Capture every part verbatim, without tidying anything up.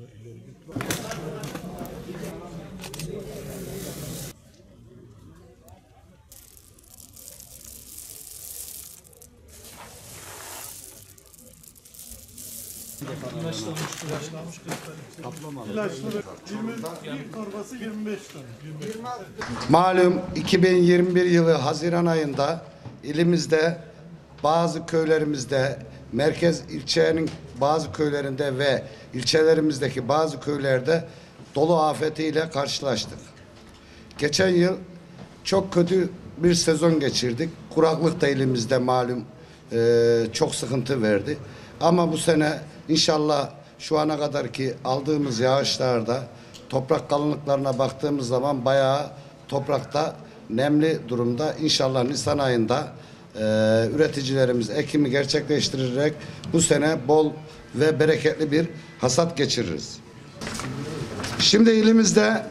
İlaçlanmış, ilaçlanmış kaplamalı. İlaçlı yirmi torbası yirmi beş ton. Malum iki bin yirmi bir yılı Haziran ayında ilimizde bazı köylerimizde, merkez ilçenin bazı köylerinde ve ilçelerimizdeki bazı köylerde dolu afetiyle karşılaştık. Geçen yıl çok kötü bir sezon geçirdik. Kuraklık da elimizde malum e, çok sıkıntı verdi. Ama bu sene inşallah şu ana kadar ki aldığımız yağışlarda toprak kalınlıklarına baktığımız zaman bayağı toprakta nemli durumda. İnşallah Nisan ayında e, üreticilerimiz ekimi gerçekleştirerek bu sene bol ve bereketli bir hasat geçiririz. Şimdi elimizde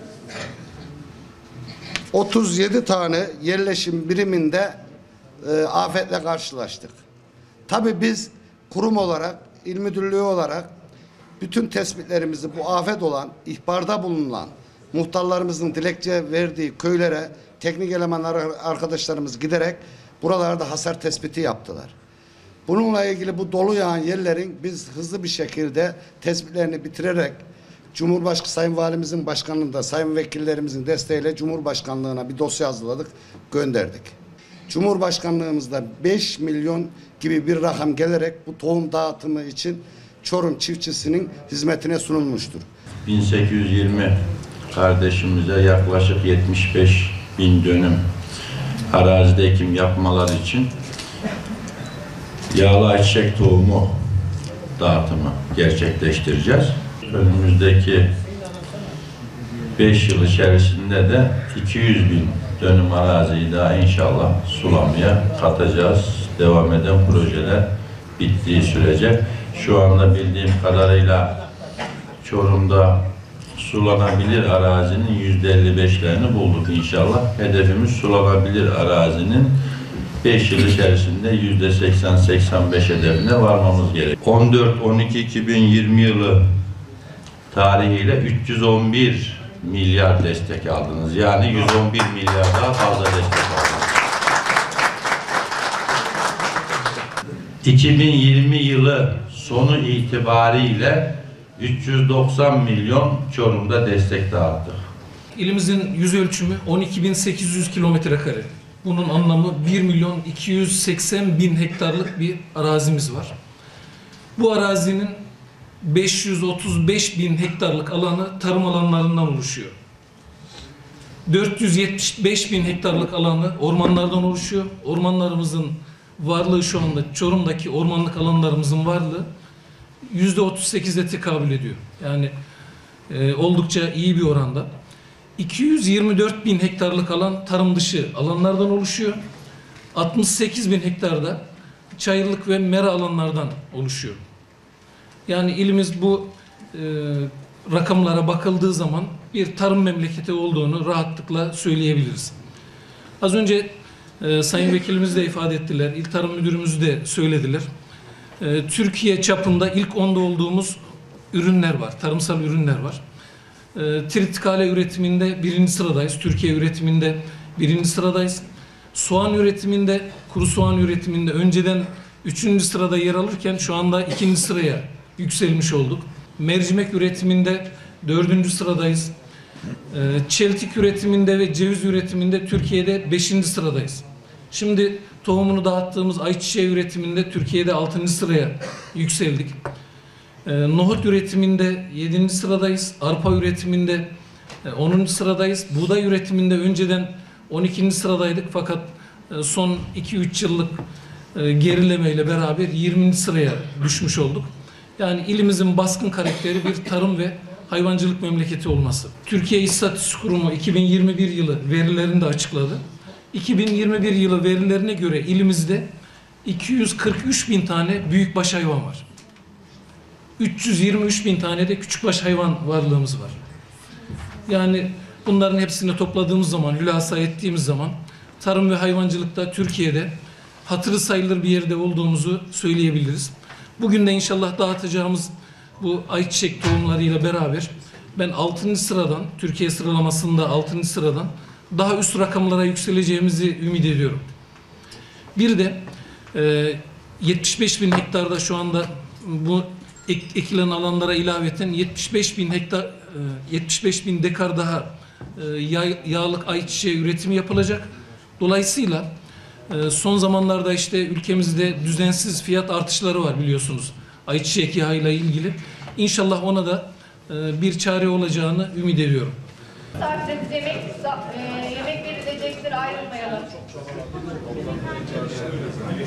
otuz yedi tane yerleşim biriminde e, afetle karşılaştık. Tabii biz kurum olarak, il müdürlüğü olarak bütün tespitlerimizi bu afet olan, ihbarda bulunan muhtarlarımızın dilekçe verdiği köylere teknik elemanlar arkadaşlarımız giderek buralarda hasar tespiti yaptılar. Bununla ilgili bu dolu yağan yerlerin biz hızlı bir şekilde tespitlerini bitirerek Cumhurbaşkanı Sayın Valimizin başkanlığında, sayın vekillerimizin desteğiyle Cumhurbaşkanlığına bir dosya hazırladık, gönderdik. Cumhurbaşkanlığımızda beş milyon gibi bir rakam gelerek bu tohum dağıtımı için Çorum çiftçisinin hizmetine sunulmuştur. bin sekiz yüz yirmi kardeşimize yaklaşık yetmiş beş bin dönüm arazide ekim yapmaları için yağlı ayçiçek tohumu dağıtımı gerçekleştireceğiz. Önümüzdeki beş yıl içerisinde de iki yüz bin dönüm araziyi daha inşallah sulamaya katacağız. Devam eden projeler bittiği sürece. Şu anda bildiğim kadarıyla Çorum'da sulanabilir arazinin yüzde elli beşlerini bulduk inşallah. Hedefimiz sulanabilir arazinin beş yıl içerisinde yüzde seksen seksen beş hedefine varmamız gerek. on dört on iki iki bin yirmi yılı tarihiyle üç yüz on bir milyar destek aldınız. Yani yüz on bir milyar daha fazla destek aldınız. iki bin yirmi yılı sonu itibariyle üç yüz doksan milyon Çorum'da destek dağıttık. İlimizin yüz ölçümü on iki bin sekiz yüz kilometre kare. Bunun anlamı bir milyon iki yüz seksen bin hektarlık bir arazimiz var. Bu arazinin beş yüz otuz beş bin hektarlık alanı tarım alanlarından oluşuyor. dört yüz yetmiş beş bin hektarlık alanı ormanlardan oluşuyor. Ormanlarımızın varlığı şu anda Çorum'daki ormanlık alanlarımızın varlığı yüzde otuz sekize tekabül ediyor. Yani e, oldukça iyi bir oranda. iki yüz yirmi dört bin hektarlık alan tarım dışı alanlardan oluşuyor. altmış sekiz bin hektarda çayırlık ve mera alanlardan oluşuyor. Yani ilimiz bu e, rakamlara bakıldığı zaman bir tarım memleketi olduğunu rahatlıkla söyleyebiliriz. Az önce e, Sayın Vekilimiz de ifade ettiler, İl Tarım Müdürümüz de söylediler. E, Türkiye çapında ilk onda olduğumuz ürünler var, tarımsal ürünler var. E, Tritikale üretiminde birinci sıradayız, Türkiye üretiminde birinci sıradayız. Soğan üretiminde, kuru soğan üretiminde önceden üçüncü sırada yer alırken şu anda ikinci sıraya yükselmiş olduk. Mercimek üretiminde dördüncü sıradayız. Çeltik üretiminde ve ceviz üretiminde Türkiye'de beşinci sıradayız. Şimdi tohumunu dağıttığımız ayçiçeği üretiminde Türkiye'de altıncı sıraya yükseldik. Nohut üretiminde yedinci sıradayız. Arpa üretiminde onuncu sıradayız. Buğday üretiminde önceden on ikinci sıradaydık fakat son iki üç yıllık gerilemeyle beraber yirminci sıraya düşmüş olduk. Yani ilimizin baskın karakteri bir tarım ve hayvancılık memleketi olması. Türkiye İstatistik Kurumu iki bin yirmi bir yılı verilerini de açıkladı. iki bin yirmi bir yılı verilerine göre ilimizde iki yüz kırk üç bin tane büyükbaş hayvan var. üç yüz yirmi üç bin tane de küçükbaş hayvan varlığımız var. Yani bunların hepsini topladığımız zaman, hülasa ettiğimiz zaman tarım ve hayvancılıkta Türkiye'de hatırı sayılır bir yerde olduğumuzu söyleyebiliriz. Bugün de inşallah dağıtacağımız bu ayçiçek tohumlarıyla beraber ben altıncı sıradan, Türkiye sıralamasında altıncı sıradan daha üst rakamlara yükseleceğimizi ümit ediyorum. Bir de e, yetmiş beş bin hektarda şu anda bu ek, ekilen alanlara ilaveten yetmiş beş bin hektar, e, yetmiş beş bin dekar daha e, yağ, yağlık ayçiçeği üretimi yapılacak. Dolayısıyla e, son zamanlarda işte ülkemizde düzensiz fiyat artışları var biliyorsunuz. Ayçiçek yağıyla ilgili. İnşallah ona da e, bir çare olacağını ümit ediyorum. Saatte yemek, e, yemek verilecektir, ayrılmayalım.